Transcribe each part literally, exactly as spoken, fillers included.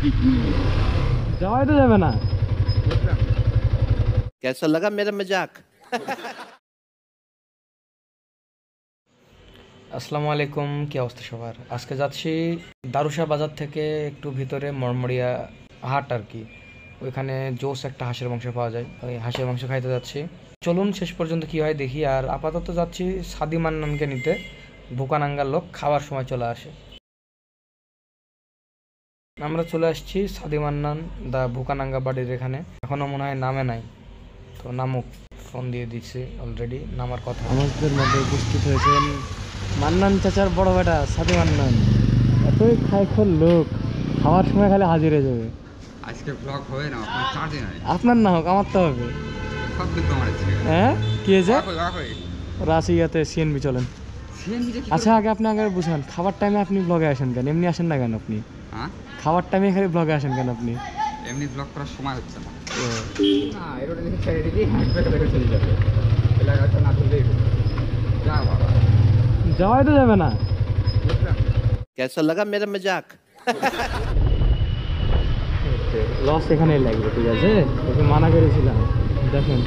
যাওয়াই তো যাবে না। कैसा लगा मेरा मजाक? আসসালামু আলাইকুম, কি অবস্থা সবার? আজকে যাচ্ছি দারুশা বাজার থেকে একটু ভিতরে মরমরিয়া হাট আর কি। ওইখানে জোস একটা হাঁসের মাংস পাওয়া যায়, ওই হাঁসের মাংস খাইতে যাচ্ছি। চলুন শেষ পর্যন্ত কি হয় দেখি। আর আপাতত যাচ্ছি সাদি মান্নানকে নিতে। বুকানাঙ্গার লোক খাওয়ার সময় চলে আসে। আমরা চলে আসছি সাদি মান্নান দা বুকানাঙ্গা বাড়ির এখানে। এখনো মনে হয় নামে নাই, তো নামুক। ফোন দিয়ে দিচ্ছি, অলরেডি নামার কথা। আমাদের মধ্যে উপস্থিত হয়েছেন মান্নান চাচার বড় বেটা সাদি মান্নান। এতই খাইখোর লোক, খাওয়ার সময় খালি হাজির হয়ে যাবে। আজকে ব্লগ হবে না, আপনার চার দিন হয়। আপনার না হোক, আমার তো হবে। সব দিন আমার আছে। হ্যাঁ কি হয়েছে? হয় রাশিয়াতে সিএনবি চলেন। সিএনজি কি? আচ্ছা আগে আপনি আগে বুঝান, খাবার টাইমে আপনি ব্লগে আসেন কেন? এমনি আসেন না কেন আপনি? হ্যাঁ, খাবার টাইমে খালি ব্লগে আসেন কেন আপনি? এমনি ব্লগ করার সময় হচ্ছে না। ও, না এরোটা দেখে ছেড়ে দিবি, হ্যান্ডব্যাগে দেখে চলে যাবে। এলাকাটা না ধরলেই যা বাবা, যাওয়াই তো যাবে না। कैसा लगा मेरा मजाक? লস এখানেই লাগবে, ঠিক আছে? ওকে মানা করেছিলাম। দেখেন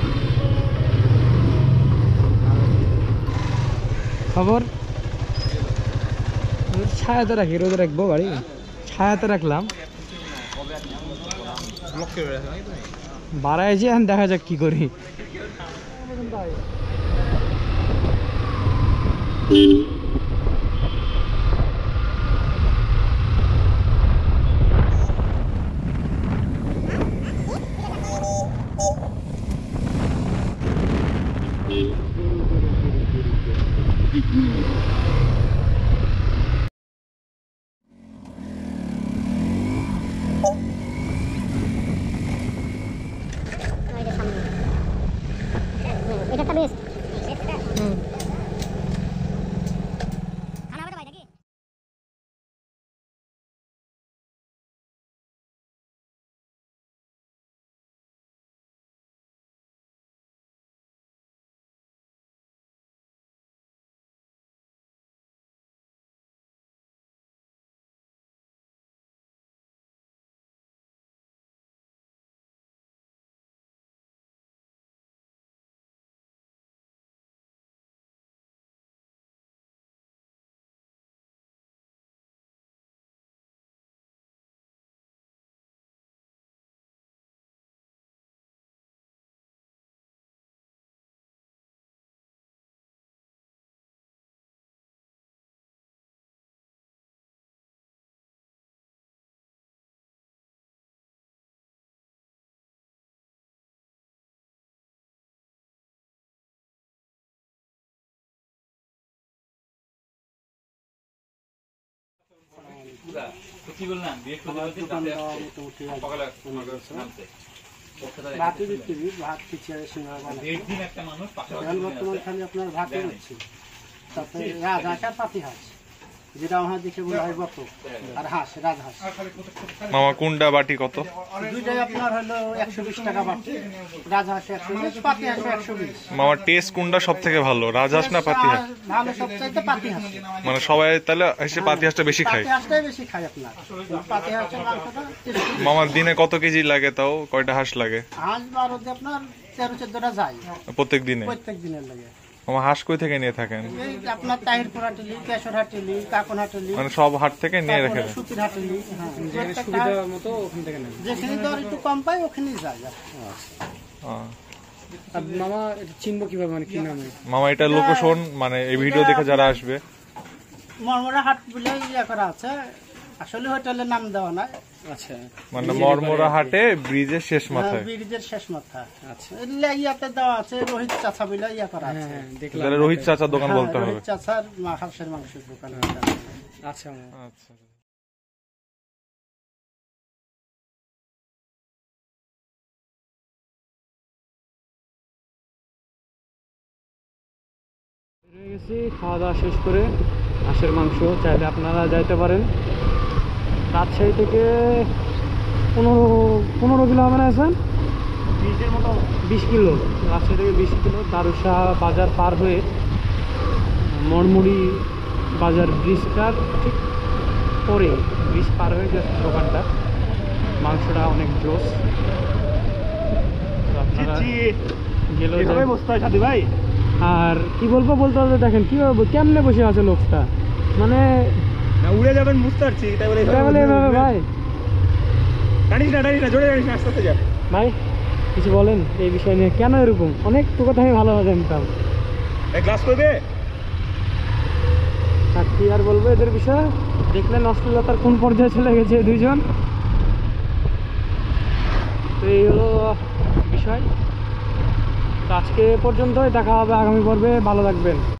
খবর, ছায়াতে রাখি, রোদে রাখবো গাড়ি, ছায়াতে রাখলাম। বাড়াইছি, এখন দেখা যাক কি করি। ভাত খিচুড়ি সিঙ্গারা বর্তমান খালি আপনার ভাতে হচ্ছে। তারপরে রাজহাঁস আর পাতি হাঁস, যেটা আমার দেখে বলা হয় বত, আর হাঁস রাজহাঁস। মামা কোনটা বাটি কত? দুইটাই আপনার হলো একশো বিশ টাকা বাটি, রাজহাঁস একশো বিশ, পাতি হাঁস একশো বিশ। মামা টেস্ট কোনটা সব থেকে ভালো, রাজহাঁস না পাতি হাঁস? ভালো সবচাইতে পাতি হাঁস। মানে সবাই তাহলে এসে পাতি হাঁসটা বেশি খায়? পাতি হাঁসটাই বেশি খায় আপনার। পাতি হাঁসের মাংসটা মামা দিনে কত কেজি লাগে, তাও কয়টা হাঁস লাগে? হাঁস বারোতে আপনার তেরো চোদ্দটা যায় প্রত্যেক দিনে? প্রত্যেক দিনের লাগে। মামা হাঁস কই থেকে নিয়ে থাকেন? এই আপনার তাহিরপুর হাটেলি, কেশর হাটেলি, কাকন হাটেলি, মানে সব হাট থেকে নিয়ে রেখে দেন? সুতির হাটেলি, হ্যাঁ মতো ওখান থেকে নেন। যেখানে দর একটু কম পাই ওখানেই যায়। মামা চিনবো কিভাবে, মানে কি নামে? মামা এটা লোকেশন, মানে এই ভিডিও দেখে যারা আসবে। মরমরা হাট বলে ইয়ে করা আছে, আসলে হোটেলের নাম দেওয়া না। আচ্ছা, মানে মরমরা হাটে ব্রিজের শেষ মাথায়? ব্রিজের শেষ মাথা। আচ্ছা, ইয়াতে দেওয়া আছে রোহিত চাচা বলে ইয়া করা আছে। তাহলে রোহিত চাচার দোকান বলতে হবে। রোহিত চাচার হাঁসের মাংসের দোকান। আচ্ছা আচ্ছা। গেছি খাওয়া দাওয়া শেষ করে। হাঁসের মাংস চাইলে আপনারা যাইতে পারেন। রাজশাহী থেকে পনেরো পনেরো কিলো হবে না আছেন, বিশের মতো, বিশ কিলো রাজশাহী থেকে বিশ কিলো দারুশা বাজার পার হয়ে মরমুড়ি বাজার ব্রিজটার ঠিক পরে, ব্রিজ পার হয়ে যে দোকানটা মাংসটা অনেক জোস। তো আপনারা গেলেও যান। ভাই আর কি বলবো বলতে হবে, দেখেন কীভাবে কেমনে বসে আছে লোকটা, মানে না উড়ে যাবেন বুঝতে পারছি, তাই বলে এটা বলে এভাবে ভাই টানিস না টানিস না জোরে টানিস না, আস্তে আস্তে যা। ভাই কিছু বলেন এই বিষয় নিয়ে, কেন এরকম? অনেক তো কথা আমি ভালোভাবে জানতাম। এক গ্লাস করবে? আর কি আর বলবো এদের বিষয়ে, দেখলেন অশ্লীলতার কোন পর্যায়ে চলে গেছে দুইজন। তো এই হলো বিষয়। তো আজকে এ পর্যন্তই, দেখা হবে আগামী পর্বে। ভালো থাকবেন।